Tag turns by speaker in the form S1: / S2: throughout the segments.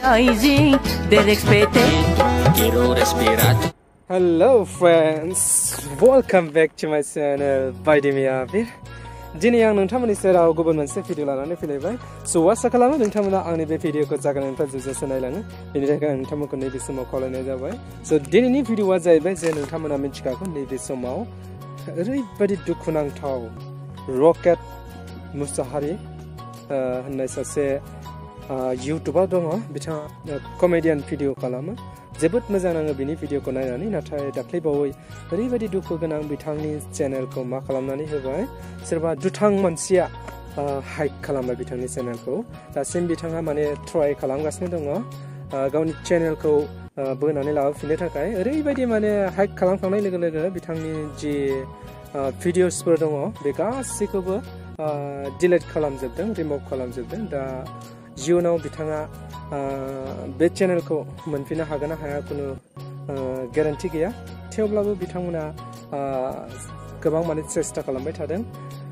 S1: Hello friends, welcome back to my channel Baidimi Abir. Dini आं नोंथांमोननि सेराव गुबुन मोनसे भिडिअ लानानै फैलायबाय। सो आसा खालामो नोंथांमोना आंनि बे भिडिअखौ जागायनायनिफ्राय जोबजासिम नायलाङो। बेनि थाखाय आं नोंथांमोनखौ नैबे समाव खावलायनाय जाबाय। सो दिनैनि भिडिअआ जाहैबाय जे नोंथांमोना मिथिखागौ नैबे समाव ओरैबायदि दुखुनांथाव रकेट मुसाहारि होननाय सासे इउटुबार दङ। बिथाङा कमेडियान भिडिअ खालामो। जोबोद मोजां नाङो बिनि भिडिअखौ नायनानै, नाथाय दाख्लैबावै ओरैबायदि दुखु गोनां बिथांनि चेनेलखौ मा खालामनानै होबाय, सोरबा दुथां मानसिया हाइक खालामबाय बिथांनि चेनेलखौ। दासिम बिथाङा माने ट्राइ खालामगासिनो दङ गावनि चेनेलखौ बोनानै लाबोफिननो थाखाय। ओरैबायदि माने हाइक खालामखांनाय लोगो लोगो बिथांनि जि भिडिअसफोर दङ बे गासैखौबो डिलिट खालामजोबदों, रिमुभ खालामजोबदों। दा इयुनाव बिथाङा बे चेनेलखौ मोनफिननो हागोन ना हाया खुनु गेरेन्टि गैया। थेवब्लाबो बिथांमोना गोबां माने सेस्था खालामबाय थादों।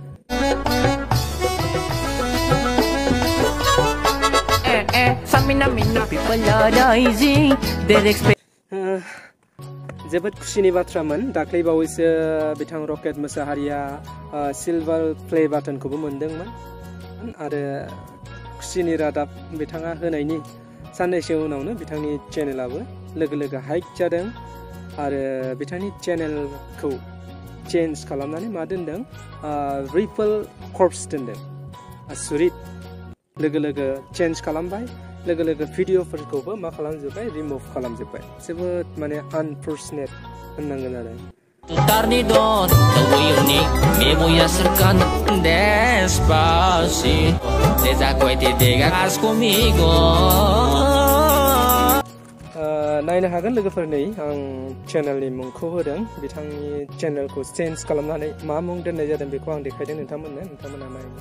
S1: जोबोद खुसिनि बाथ्रामोन। दाख्लै बावैसो बिथां रकेट मुसाहारिया सिलभार प्ले बाटनखौबो मोनदोंमोन आरो खुसिनि रादाब बिथाङा होनायनि साननैसो उनावनो बिथांनि चेनेलाबो लोगो लोगो हाइक जादों आरो बिथांनि चेनेलखौ चेन्ज खालामनानै मा दोनदों, रिपल कर्प्स दोनदों। आसुरित, लोगो लोगो चेन्ज खालामबाय, लोगो लोगो भिडिअफोरखौबो मा खालामजोब्बाय, रिमुभ खालामजोब्बाय। जोबोद माने आनफर्चुनेट होननांगोन आरो।
S2: Tardidor, te voy a unir, me voy a acercar despacito, desacuérdate y te hagas conmigo.
S1: नायनो हागोन लोगोफोर, नै आं चेनेलनि मुंखौ होदों। बिथांनि चेनेलखौ चेन्ज खालामनानै मा मुं दोननाय जादों बेखौ आं देखायदों नोंथांमोना नायनो।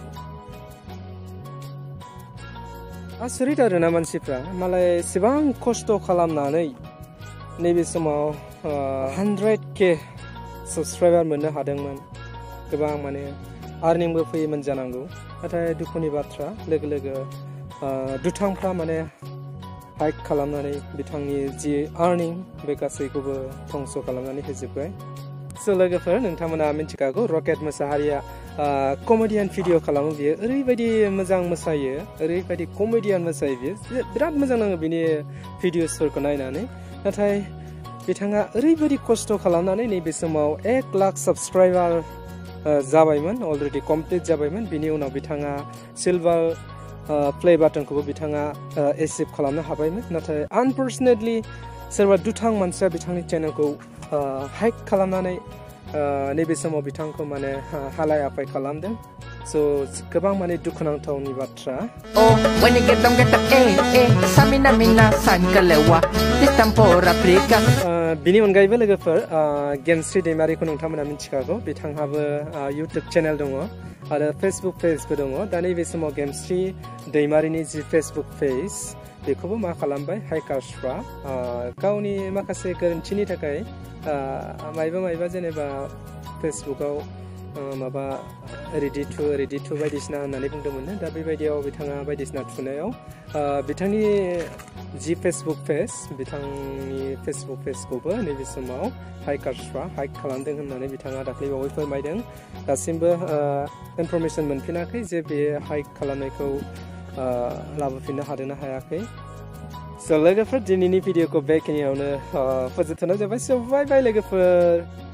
S1: आसरित आरोना मानसिफ्रा, मालाय एसेबां खस्थ' खालामनानै नैबे समाव 100K साबस्क्राइबार मोननो हादोंमोन। गोबां माने आर्निंबो फैयोमोन जानांगौ। नाथाय दुखुनि बाथ्रा, लोगो लोगो दुथांफ्रा माने हाइक खालामनानै बिथांनि जि आर्निं बे गासैखौबो धंस' खालामनानै होजोब्बाय। स' लोगोफोर, नोंथांमोना मिथिखागौ रकेट मुसाहारिया कमेडियान भिडिअ खालामो। बियो ओरैबायदि मोजां मोसायो, ओरैबायदि कमेडियान मोसायो बियो। बिराद मोजां नाङो बिनि भिडिअसफोरखौ नायनानै। नाथाय बिथाङा ओरैबायदि खस्थ' खालामनानै नैबे समाव 1 लाख साबस्क्राइबार जाबायमोन, अलरेडि कमप्लिट जाबायमोन। बिनि उनाव बिथाङा सिलभार प्ले बाटनखौबो बिथाङा एचिभ खालामनो हाबायमोन। नाथाय आनफर्चुनेटलि सोरबा दुथां मानसिया बिथांनि चेनेलखौ हाइक खालामनानै नैबे समाव बिथांखौ माने हालाय हाफाय खालामदों। स' गोबां माने दुखुनांथावनि बाथ्रा। बिनि अनगायैबो लोगोफोर, गेमस्रि दैमारिखौ नोंथांमोना मिथिखागौ। बिथांहाबो इउटुब चेनेल दङ आरो फेसबुक पेजबो दङ। दा नैबे समाव गेमस्रि दैमारिनि जि फेसबुक पेज बेखौबो मा खालामबाय हाइकार्सफ्रा गावनि माखासे गोरोन्थिनि थाखाय मायबा जेनेबा फेसबुकाव माबा रेडि टु बायदिसिना होननानै बुंदोंमोन। दा बेबायदियाव बिथाङा बायदिसिना थुनायाव बिथांनि जि फेसबुक पेज, बिथांनि फेसबुक पेजखौबो नैबे समाव हाइकार्सफ्रा हाइक खालामदों होननानै बिथाङा दाख्लैबावै फोरमायदों। दासिमबो इनफरमेसन मोनफिनाखै जे बे हाइक खालामनायखौ लाबोफिननो हादोंना हायाखै। स' लोगोफोर, दिनैनि भिडिअखौ बेखिनियावनो फोजोबथ'नाय जाबाय। स' बाय बाय लोगोफोर।